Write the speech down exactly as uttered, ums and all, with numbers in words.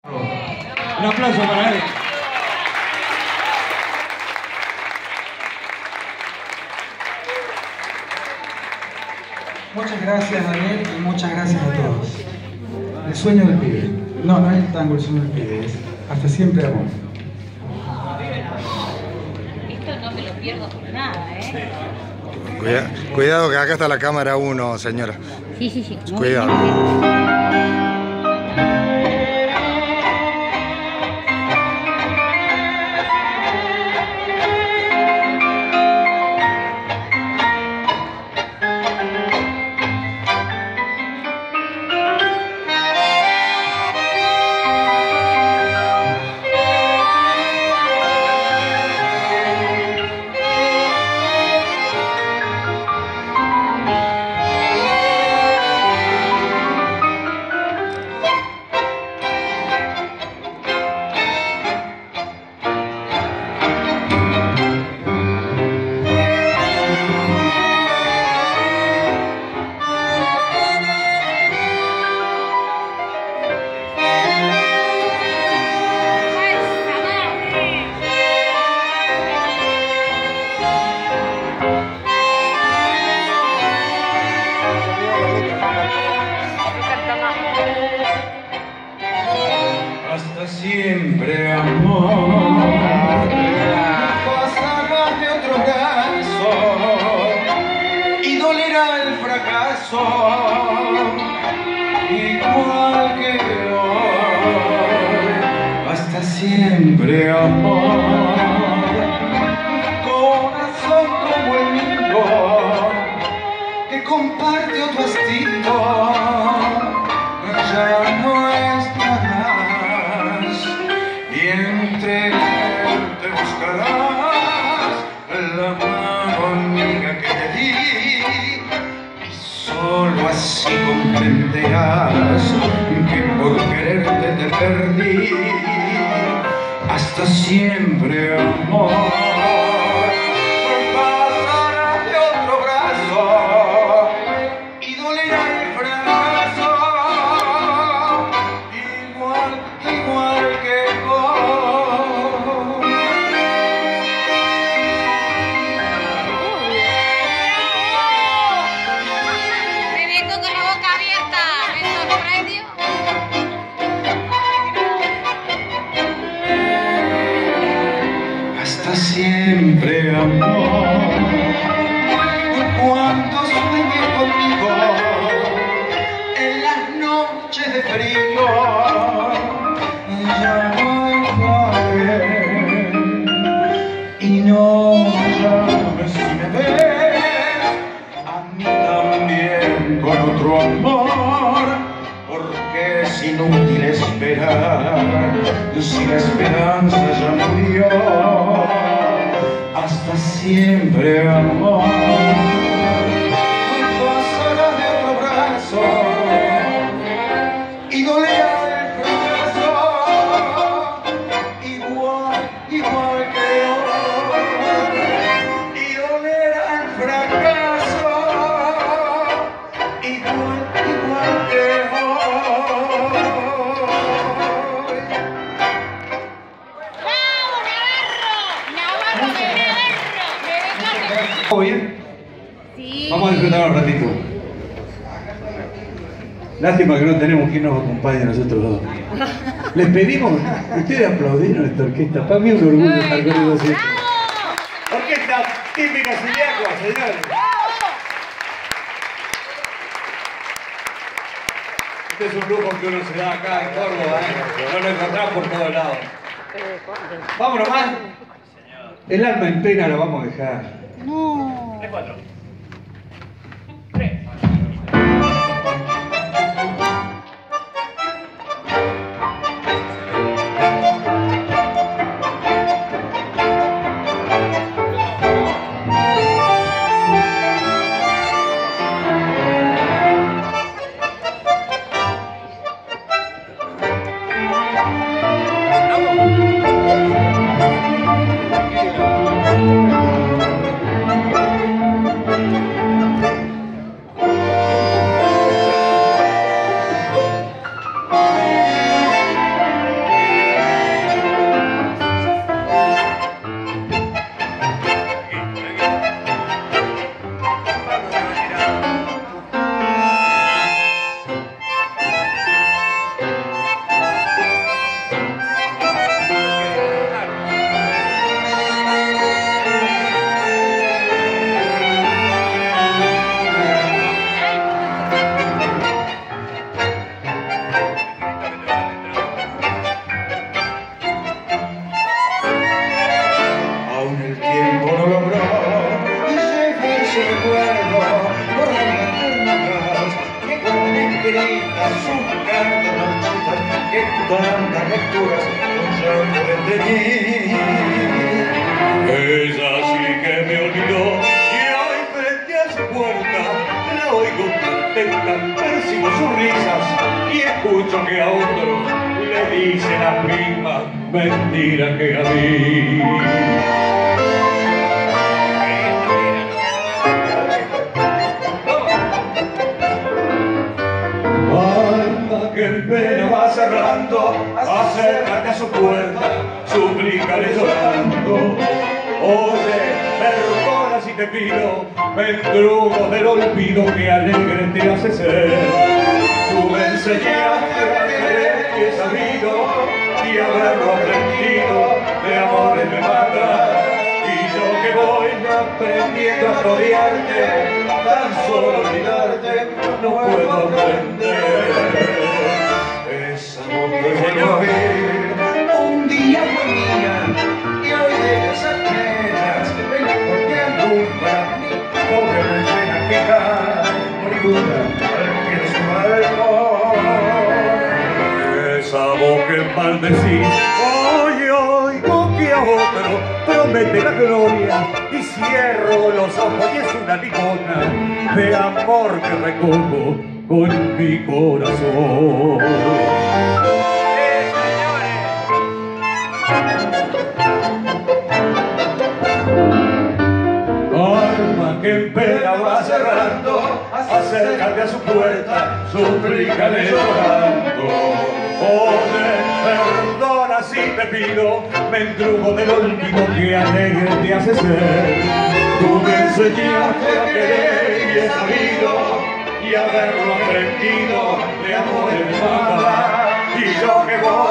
Un aplauso para él. Muchas gracias, Daniel, y muchas gracias a todos. El sueño del pibe. No, no es el tango, el sueño del pibe. Es hasta siempre amor. Esto no me lo pierdo por nada, ¿eh? Cuida, cuidado que acá está la cámara uno, señora. Sí, sí, sí. Muy Cuidado. bien. Hasta siempre, amor. Pasarás de otro brazo y dolerá el fracaso, igual que hoy. Hasta siempre, amor. Corazón como el mío, que comparte otro estilo, ya no estarás, y entre él te buscarás la mano amiga que te di, y solo así comprenderás que por quererte te perdí. Hasta siempre, amor. Pasarás de otro brazo y dolerá el fracaso, igual, igual que hoy. Me vengo con la boca abierta, me sorprendió. Hasta siempre, amor. Cuando sueñes conmigo en las noches de frío, ya no estaré, y no llames si me ves a mí también con otro amor, porque es inútil esperar si la esperanza ya murió. Hasta siempre, amor. Pasarás de otro brazo y dolerá el fracaso, igual, igual que hoy. Y dolerá el fracaso, igual, igual que hoy. ¿Todo bien? Sí. Vamos a disfrutar un ratito. Lástima que no tenemos quien nos acompañe a nosotros dos. Les pedimos, ustedes aplaudieron esta orquesta. Para mí es un orgullo estar con ellos así. Orquesta típica Siriacua, señores. Este es un lujo que uno se da acá en Córdoba, ¿eh? No lo encontrás por todos lados. Vámonos más. El alma en pena lo vamos a dejar. No. tres, cuatro. Vamos. tantas lecturas con sangre de teñir. Ella sí que me olvidó y hoy frente a su puerta la oigo contenta, percibo sus risas y escucho que a otro le dice la misma mentira que a mí. Alma que en pena va cerrando, acércate a su puerta, suplícale llorando. Oye, perdona si te pido, mendrugo del olvido que alegre te hace ser. Tú me enseñaste a querer y he sabido, y haberlo aprendido, de amores me mata. Y yo que voy aprendiendo a rodearte, tan solo olvidarte, no puedo aprender. Esa voz que vuelvo a ver, un día fue mía, y hoy de esas penas, venga porque alumbra mi pobre pena que cae, moribunda, al pie de su balcón. Esa voz que maldecís, hoy oigo que a otro promete la gloria, y cierro los ojos y es una limona de amor que recojo con mi corazón. Alma que en pena va cerrando, acércate a su puerta, suplícale llorando. Oye, perdona si te pido, mendrugo del olvido que alegre te hace ser. Tú me enseñaste a querer y he sabido, y haberlo aprendido de amor en mala. Y yo que voy